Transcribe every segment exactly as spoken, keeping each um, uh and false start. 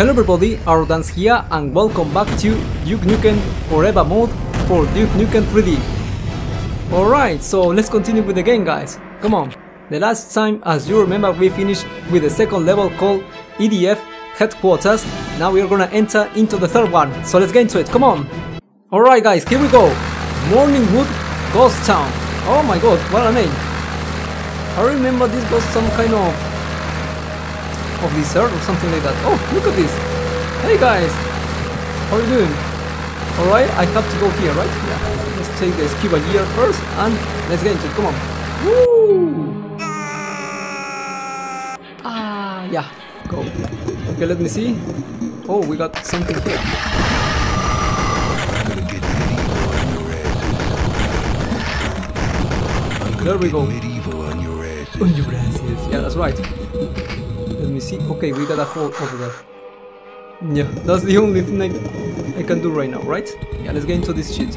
Hello everybody, Arrogance here and welcome back to Duke Nukem Forever mode for Duke Nukem three D. Alright, so let's continue with the game, guys. Come on. The last time, as you remember, we finished with the second level called E D F Headquarters. Now we are gonna enter into the third one, so let's get into it, come on. Alright guys, here we go. Morningwood Ghost Town. Oh my god, what a name. I remember this was some kind of of lizard or something like that. Oh, look at this. Hey guys, how are you doing? Alright, I have to go here, right? Yeah. Let's take the scuba gear first and let's get into it. Come on. Woo! Ah, yeah. Go. Okay, let me see. Oh, we got something here. There we go. On your asses. Yeah, that's right. Let me see. Okay, we got a hole over there. Yeah, that's the only thing I, I can do right now, right? Yeah, let's get into this shit.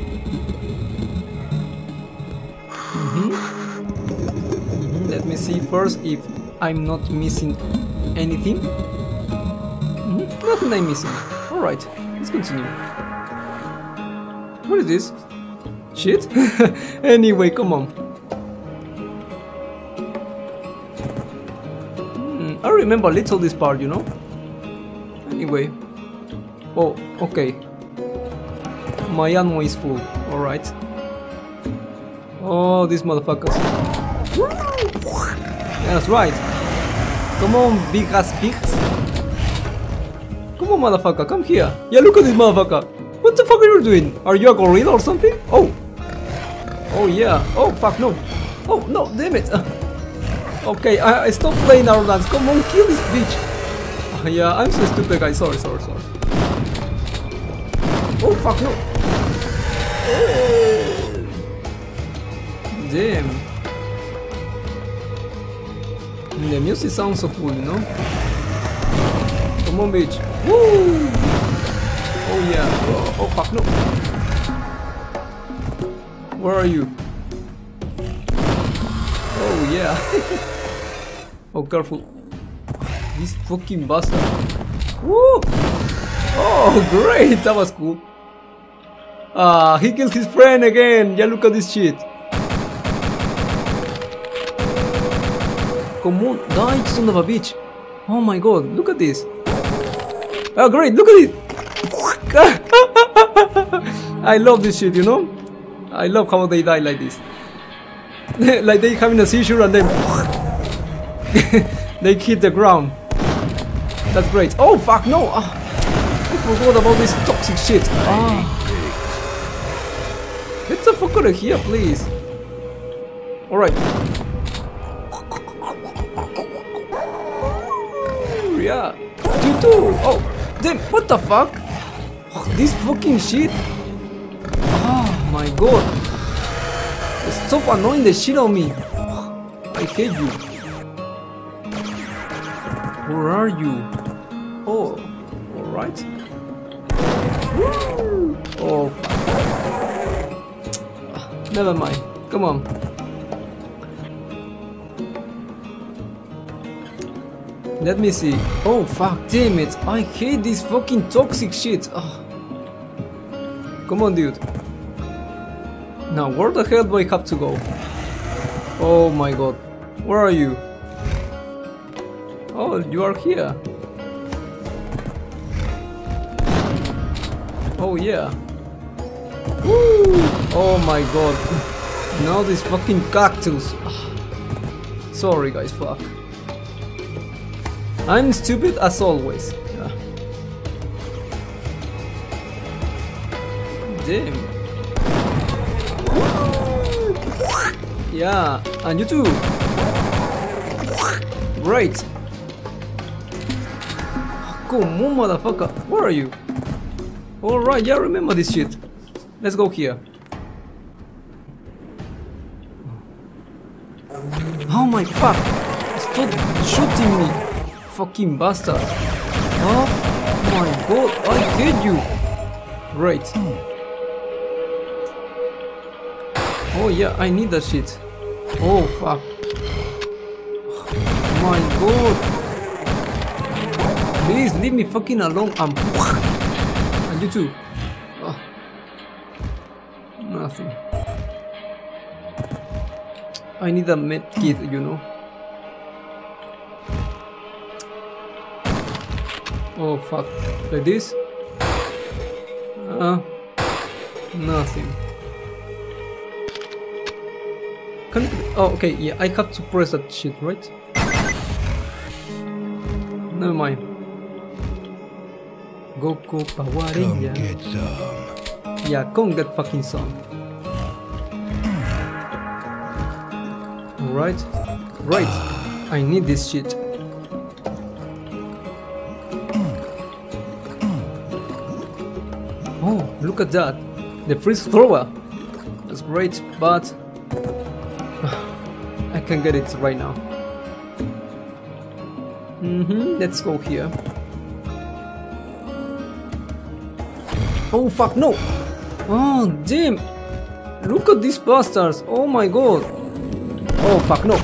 Mm-hmm. Mm-hmm. Let me see first if I'm not missing anything. Mm-hmm. Nothing I'm missing. Alright, let's continue. What is this? Shit? Anyway, come on. I remember little this part, you know? Anyway. Oh, okay. My ammo is full. Alright. Oh, these motherfuckers. Yeah, that's right. Come on, big ass pigs. Come on, motherfucker, come here. Yeah, look at this motherfucker. What the fuck are you doing? Are you a gorilla or something? Oh. Oh, yeah. Oh, fuck, no. Oh, no, damn it. Okay, I, I stopped playing Arrogance. Come on, kill this bitch. Uh, yeah, I'm so stupid, guys. Sorry, sorry, sorry. Oh, fuck, no. Oh. Damn. The music sounds so cool, you know? Come on, bitch. Woo! Oh, yeah. Oh, oh fuck, no. Where are you? Oh, yeah. Oh, careful. This fucking bastard. Woo! Oh, great! That was cool. Ah, he killed his friend again. Yeah, look at this shit. Come on, die, son of a bitch. Oh my god, look at this. Oh, great, look at it. I love this shit, you know? I love how they die like this. Like they having a seizure and then they hit the ground. That's great. Oh fuck no! Oh, I forgot about this toxic shit. Oh. Get the fuck out of here, please. Alright. Yeah. You too. Oh, damn! What the fuck? Oh, this fucking shit. Oh my god. Stop annoying the shit on me. I hate you. Where are you? Oh, alright. Oh, never mind. Come on. Let me see. Oh, fuck, damn it. I hate this fucking toxic shit. Oh. Come on, dude. Now, where the hell do I have to go? Oh my god. Where are you? Oh, you are here. Oh yeah. Woo! Oh my god. Now this fucking cactus. Sorry guys, fuck. I'm stupid as always. Yeah. Damn. Yeah, and you too. Great. Come on, motherfucker. Where are you? Alright, yeah, remember this shit. Let's go here. Oh my fuck. Stop shooting me. Fucking bastard. Oh my god, I hate you. Great. Oh yeah, I need that shit. Oh fuck. My god. Please leave me fucking alone. I'm and you too. Oh. Nothing. I need a med kit, you know. Oh fuck. Like this? Uh, nothing. Can you, oh okay, yeah, I have to press that shit, right? Never mind. Goku Power Ranger. Come get some. Yeah, come get fucking some. Alright. Right. I need this shit. Oh, look at that. The freeze thrower. That's great, but I can't get it right now. Mm-hmm, let's go here. Oh fuck, no! Oh damn! Look at these bastards! Oh my god! Oh fuck, no!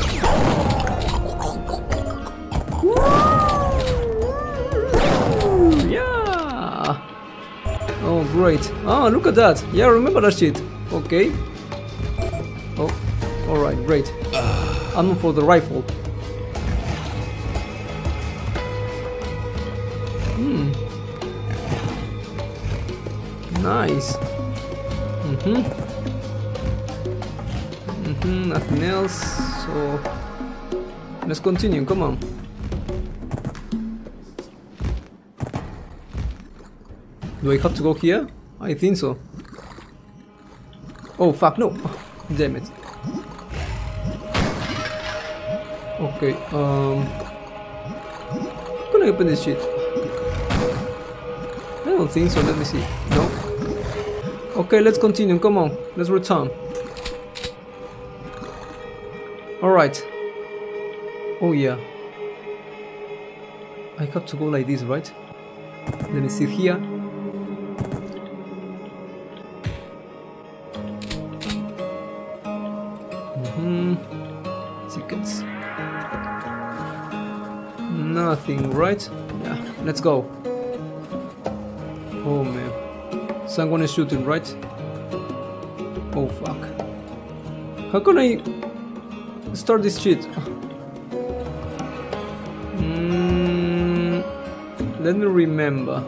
Yeah! Oh great! Ah, look at that! Yeah, remember that shit! Okay. Oh, alright, great. I'm for the rifle. Hmm. Nice. Mm-hmm. Mm-hmm. Nothing else. So let's continue. Come on. Do I have to go here? I think so. Oh fuck no! Damn it. Okay. Um. How can I open this shit? I don't think so. Let me see. No. Okay, let's continue. Come on, let's return. Alright. Oh yeah. I have to go like this, right? Let me see here. Mm-hmm. Seconds. Nothing, right? Yeah, let's go. Oh man. Someone is shooting, right? Oh fuck. How can I start this shit? Mm, let me remember.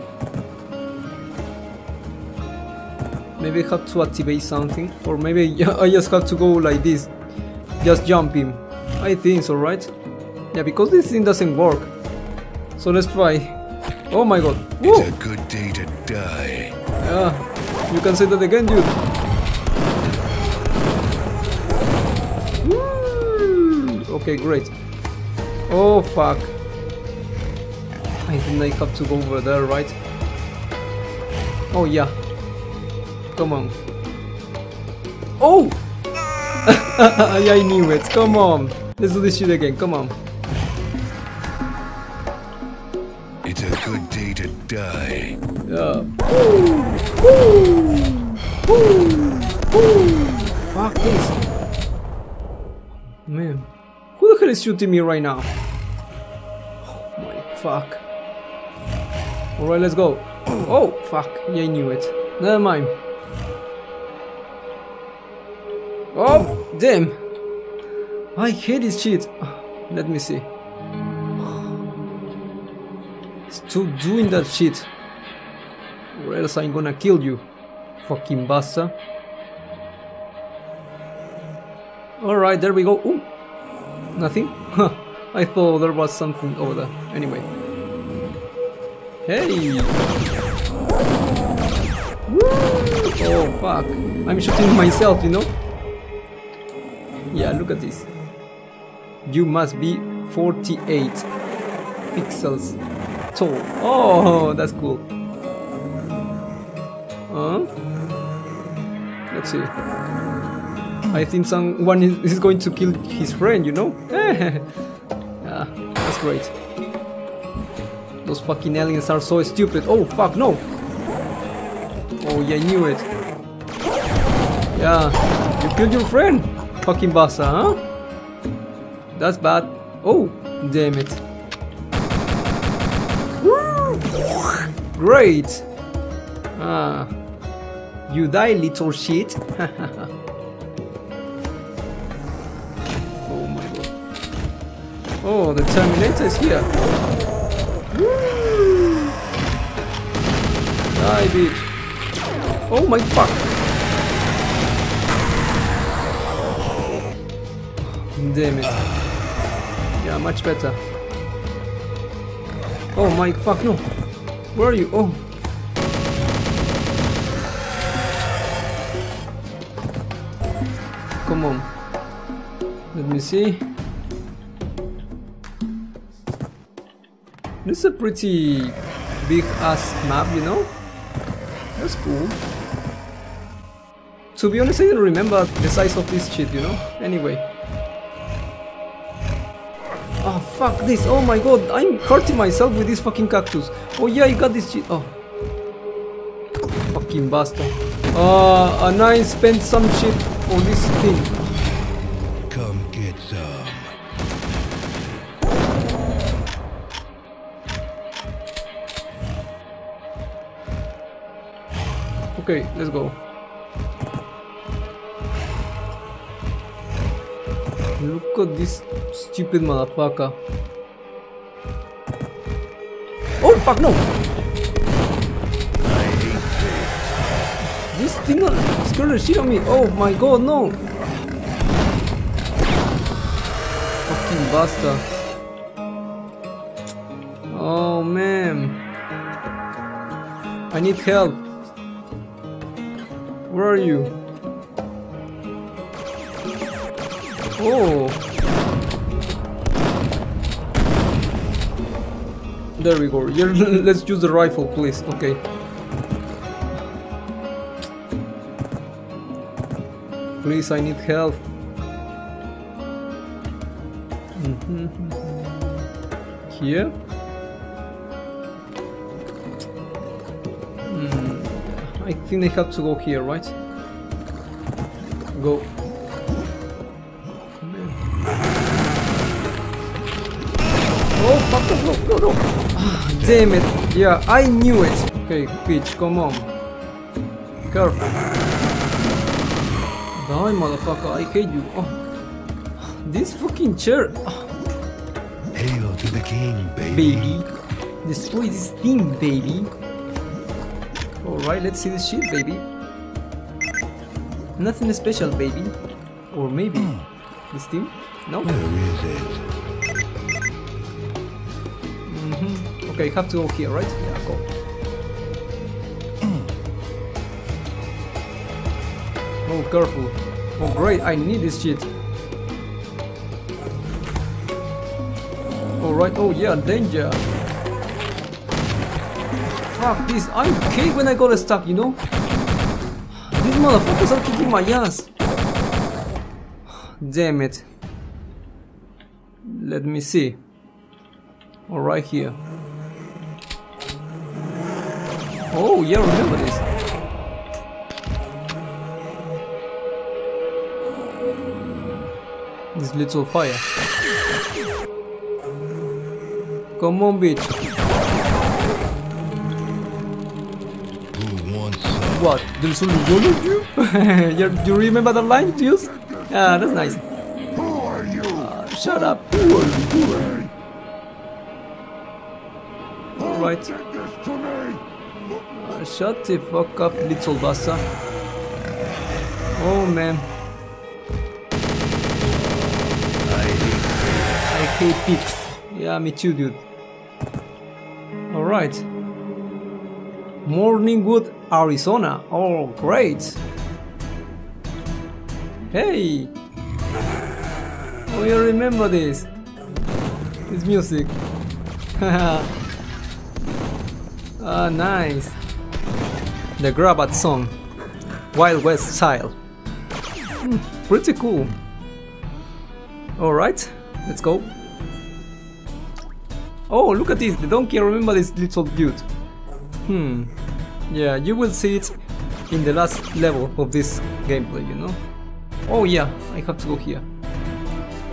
Maybe I have to activate something, or maybe I just have to go like this. Just jump him. I think so, right? Yeah, because this thing doesn't work. So let's try. Oh my god. Woo! It's a good day to die. Yeah, you can say that again, dude. Woo! Okay, great. Oh fuck. I think I have to go over there, right? Oh yeah. Come on. Oh! I knew it. Come on. Let's do this shit again. Come on. It's a good day to die. Yeah. Fuck this. Man. Who the hell is shooting me right now? Oh my fuck. Alright, let's go. Oh, fuck. Yeah, I knew it. Never mind. Oh, damn. I hate this shit. Let me see. Still doing that shit. Or else I'm gonna kill you. Fucking bastard. Alright, there we go. Ooh. Nothing? I thought there was something over there. Anyway. Hey! Oh fuck. I'm shooting myself, you know? Yeah, look at this. You must be forty-eight pixels tall. Oh, that's cool. Huh? Let's see. I think someone is going to kill his friend, you know? Yeah, that's great. Those fucking aliens are so stupid. Oh, fuck, no! Oh, yeah, I knew it. Yeah, you killed your friend! Fucking bastard, huh? That's bad. Oh, damn it. Woo! Great! Ah, you die, little shit. Oh my god. Oh, the Terminator is here. Woo! Die, bitch. Oh my fuck. Damn it. Yeah, much better. Oh my fuck, no. Where are you? Oh. Come on. Let me see. This is a pretty big ass map, you know? That's cool. To be honest, I didn't remember the size of this shit, you know? Anyway. Oh fuck this, oh my god, I'm hurting myself with this fucking cactus. Oh yeah, I got this shit. Oh. Fucking bastard. Uh, and I spent some shit for this thing. Come get some. Okay, let's go. Look at this stupid motherfucker. Oh fuck no! This thing scared the shit on me. Oh my god, no! Fucking bastard. Oh man. I need help. Where are you? Oh. There we go. Yeah, let's use the rifle, please. Okay. Please, I need help. Mm-hmm. Here? Mm. I think I have to go here, right? Go. Oh fuck, no, no, no, no. Damn it. Yeah, I knew it. Okay, bitch, come on. Careful. Die, motherfucker, I hate you. Oh. This fucking chair. Oh. Hail to the king, baby. Baby. Destroy this thing, baby. Alright, let's see this shit, baby. Nothing special, baby. Or maybe. This thing? No? Where is it? Mm-hmm. Okay, have to go here, right? Yeah, go. Oh, careful. Oh, great, I need this shit. Alright, oh yeah, danger. Fuck this, I hate when I got stuck, you know? These motherfuckers are kicking my ass. Damn it. Let me see. Oh, right here. Oh, yeah, remember this. This little fire. Come on, bitch. Who wants some? What? There's only one of you? you? You remember the line, Juice? Ah, that's nice. Who are you? Uh, shut up. Who are you? Who are you? Alright. Uh, shut the fuck up, little bastard. Oh man. I hate pigs. Yeah, me too, dude. Alright. Morningwood, Arizona. Oh, great. Hey. Oh, you remember this. This music. Ah, nice. The Grabat song. Wild West style. Hmm, pretty cool. Alright, let's go. Oh, look at this, the donkey, remember this little dude. Hmm, yeah, you will see it in the last level of this gameplay, you know. Oh yeah, I have to go here.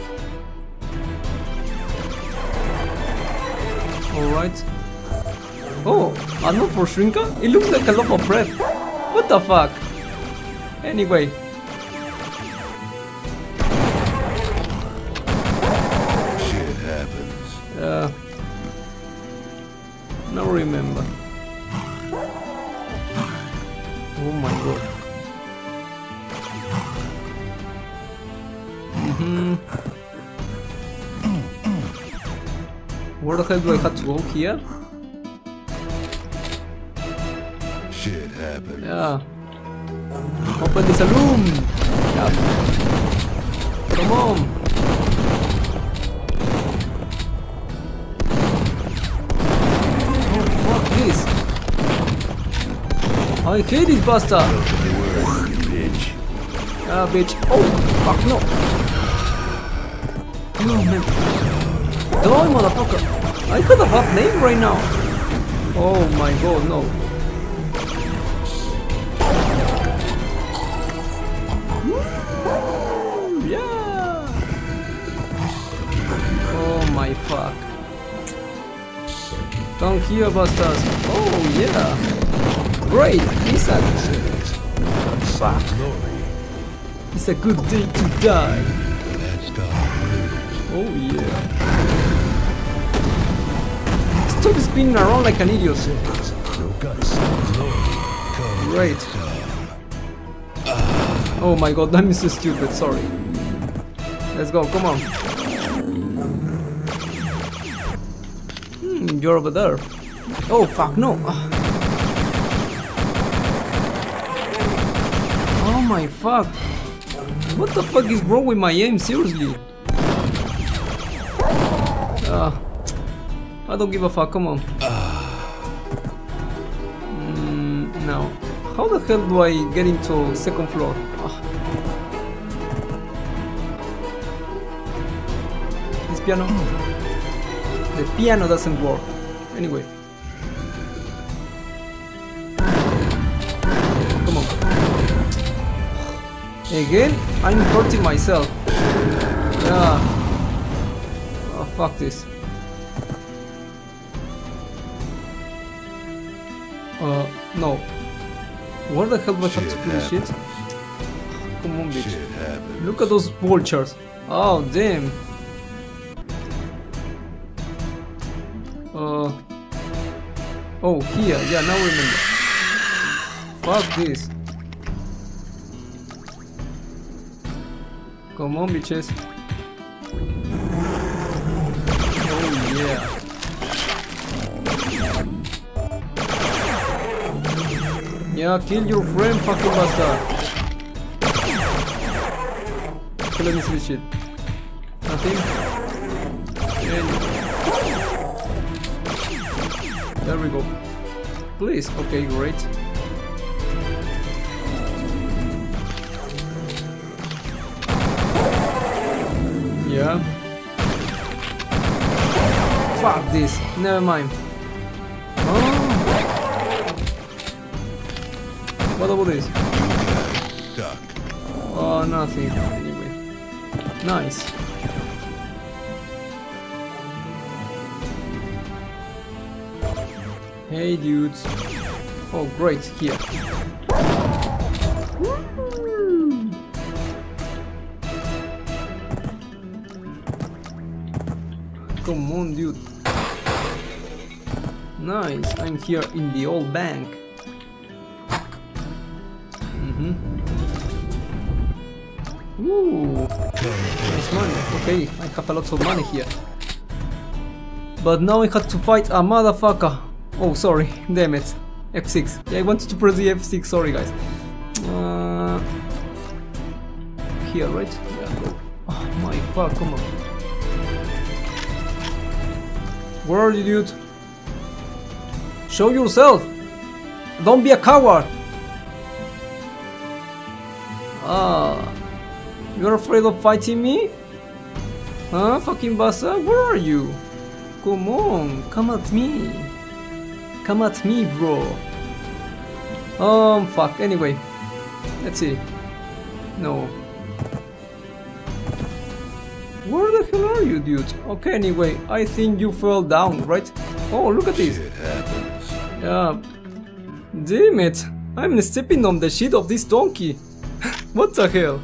Alright. Oh, a not for Shrinker? It looks like a loaf of bread. What the fuck? Anyway. Shit happens. Uh, now remember. Oh my god. Mm-hmm. Where the hell do I have to go here? Shit happens. Yeah. Open the saloon. Yeah. Come on. Oh fuck this. I hate this bastard. Bitch. Ah bitch. Oh fuck no. No man. Die motherfucker. I got a bad name right now. Oh my god no. Yeah. Oh my fuck. Down here, bastards. Oh yeah. Great. It's a fuck. It's a good day to die. That's got Oh yeah. Stop spinning around like an idiot. no guts. Great. Oh my god, I'm so stupid, sorry. Let's go, come on. Hmm, you're over there. Oh fuck, no. Oh my fuck. What the fuck is wrong with my aim, seriously? Uh, I don't give a fuck, come on. Mm, now, how the hell do I get into second floor? Ah. This piano? The piano doesn't work. Anyway. Come on. Again, I'm hurting myself. Yeah. Oh, fuck this. Uh, no. Where the hell do I have to play shit? Come on, bitch. Look at those vultures. Oh, damn. Uh. Oh, here. Yeah, now remember. Fuck this. Come on, bitches. Oh, yeah. Yeah, kill your friend, fucking bastard. Okay, let me see this shit. Nothing. And there we go. Please. Okay, great. Yeah. Fuck this. Never mind. Oh. What about this? Duck. Oh, nothing. Anyway. Nice. Hey, dudes. Oh, great. Here. Come on, dude. Nice. I'm here in the old bank. Mm-hmm. Ooh. Nice money. Okay, I have a lot of money here. But now I had to fight a motherfucker. Oh, sorry. Damn it. F six. Yeah, I wanted to press the F six. Sorry, guys. Uh, here, right? Yeah, go. Oh my fuck, come on. Where are you, dude? Show yourself! Don't be a coward! Ah, you're afraid of fighting me? Huh, fucking bastard? Where are you? Come on, come at me. Come at me, bro. Um, fuck. Anyway, let's see. No. Where the hell are you, dude? Okay, anyway, I think you fell down, right? Oh, look at this. Shit happens. Yeah. Damn it. I'm stepping on the shit of this donkey. What the hell?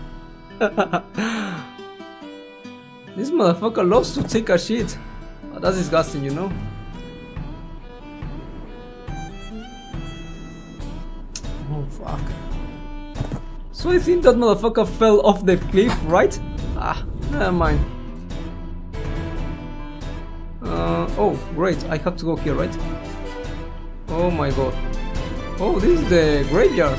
This motherfucker loves to take a shit. Oh, that's disgusting, you know? Oh fuck. So I think that motherfucker fell off the cliff, right? Ah, never mind. Uh, oh, great, I have to go here, right? Oh my god. Oh, this is the graveyard.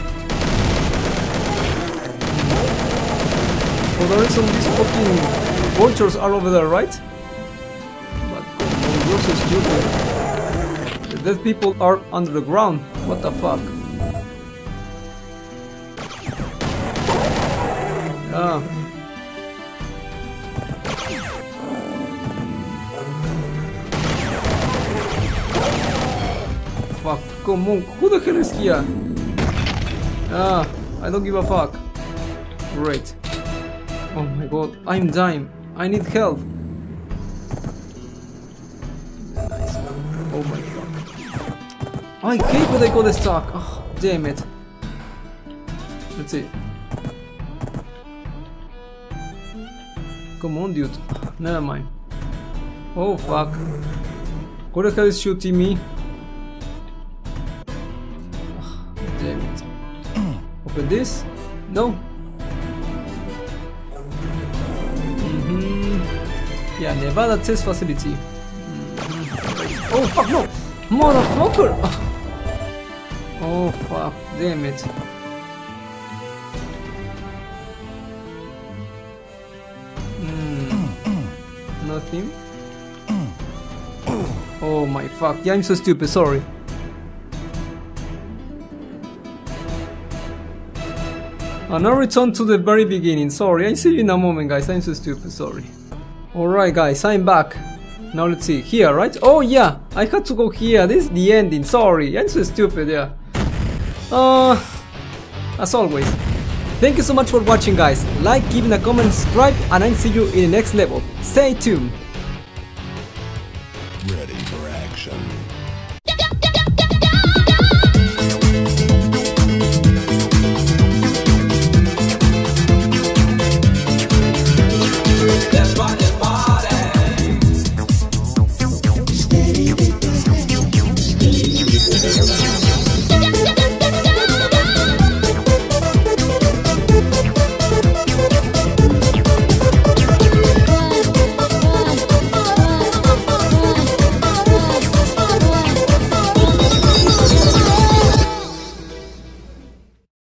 For the reason these fucking vultures are over there, right? But oh, you're so stupid. The dead people are under the ground. What the fuck? Ah. Fuck, come on, who the hell is here? Ah, I don't give a fuck. Great. Oh my god, I'm dying. I need help. Nice. Oh my god. I hate when I got stuck. Oh, damn it. Let's see. Come on, dude. Never mind. Oh fuck. Who the hell is shooting me? Oh, damn it. Open this? No. Mm-hmm. Yeah, Nevada test facility. Mm-hmm. Oh fuck no! Motherfucker! Oh fuck, damn it. Nothing. Oh my fuck, yeah, I'm so stupid, sorry. And now return to the very beginning, sorry, I see you in a moment guys, I'm so stupid, sorry. Alright guys, I'm back. Now let's see, here, right? Oh yeah, I had to go here, this is the ending, sorry, I'm so stupid, yeah. Uh, as always. Thank you so much for watching guys, like, give a comment, subscribe, and I'll see you in the next level. Stay tuned!